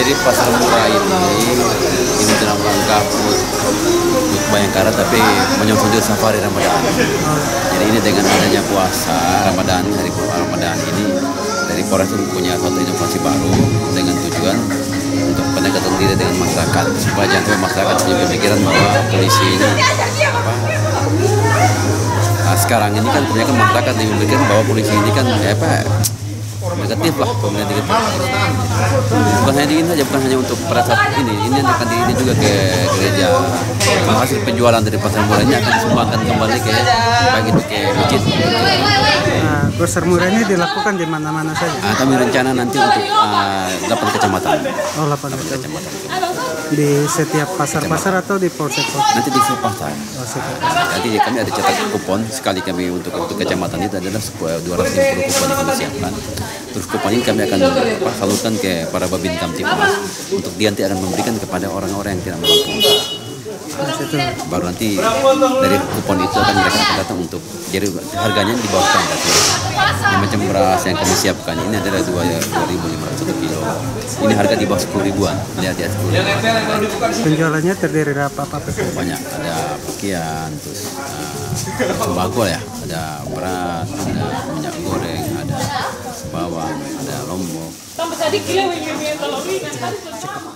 Jadi pasar murah ini dalam rangka untuk Bayangkara, tapi menyongsong juga safari Ramadan. Jadi ini dengan adanya puasa Ramadan, hari Ramadan ini dari Polres itu punya suatu inovasi baru dengan tujuan untuk pendekatan diri dengan masyarakat, supaya jangan sampai masyarakat punya pemikiran bahwa polisi ini sekarang ini kan kebanyakan masyarakat memikirkan bahwa polisi ini kan negatif lah, negatif. Bukan hanya ini saja, bukan hanya untuk pada saat ini akan ini juga ke gereja. Hasil penjualan dari pasar murah ini akan disumbangkan kembali ke masjid. Pasar murah ini dilakukan di mana-mana saja. Kami rencana nanti untuk 8 kecamatan. Oh, 8 kecamatan. Di setiap pasar-pasar atau di polsek? Nanti di setiap pasar. Oh, setiap pasar. Jadi kami ada cetak kupon sekali kami untuk kecamatan itu adalah 250 kupon yang kami siapkan. Terus kupon ini kami akan salurkan ke para babin kamtipmas untuk dia nanti akan memberikan kepada orang-orang yang tidak mampu. Baru nanti dari kupon itu akan mereka akan datang untuk, jadi harganya di bawah standar. Ini macam beras yang kami siapkan ini adalah 2.500 kilo. Ini harga di bawah 10 ribuan. Lihat ya, 10 ribuan. Penjualannya terdiri dari apa? Banyak, ada pakaian, terus sembako ya, ada beras, ada minyak goreng, ada bawang, ada lombok.